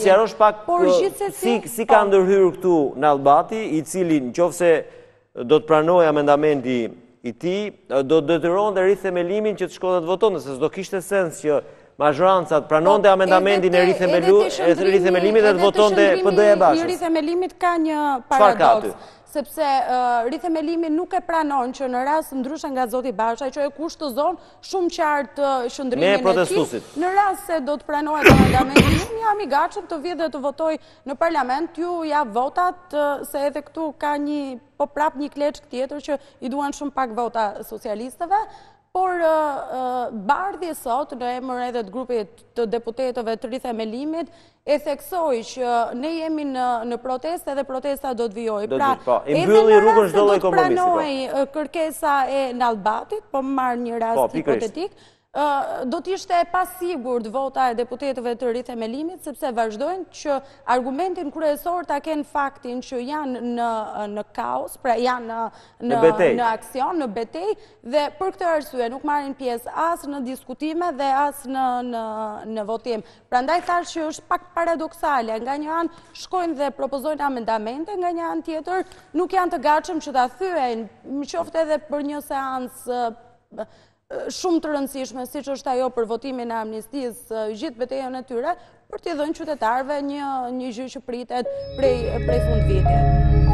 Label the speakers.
Speaker 1: sqarosh pak si ka ndërhyrë këtu Nallbati, i cili nëse do të pranoj amendamenti i tij, do të detyronte rithemelimin që të shkonte të votonte, se s'do kishte sens që mazhoranca të pranonte amendamentin e rithemelimit dhe të votonte PD-ja e bashkës.
Speaker 2: I rithemelimit ka një paradoks, sepse rithemelimi nuk e pranon që në rast ndryshe nga zoti Basha, që e kushtozon shumë qartë shëndrimin e tij, në rast se do të pranohet amendamenti, unë jam i gatshëm të vijë dhe të votoj në parlament, ju ja votat, se edhe këtu ka prap një kleçk tjetër që i duan shumë pak vota socialistëve. Por bardhi sot, në emër edhe të grupit të deputetëve të rithemelimit, e theksoj që ne jemi në protestë edhe protesta do të vijojë. Pra, edhe në rast se do të pranoj kërkesa e Nallbatit, po marr një rast hipotetik, do t'ishte pasigurt vota e deputetëve të rithemelimit, sepse vazhdojnë që argumentin kryesor ta kenë faktin që janë në kaos, pra janë në aksion, në betej, dhe për këtë arsye nuk marrin pjesë as në diskutime dhe as në votim. Prandaj thash që është pak paradoksale, nga një anë shkojnë dhe propozojnë amendamente, nga një anë tjetër nuk janë të gatshëm që ta thyen, më qoftë edhe për një seancë shumë të rëndësishme, siç është ajo për votimin e amnistisë, gjithë betejën e tyre, për t'i dhënë qytetarëve një gjë që pritet prej fundvitit.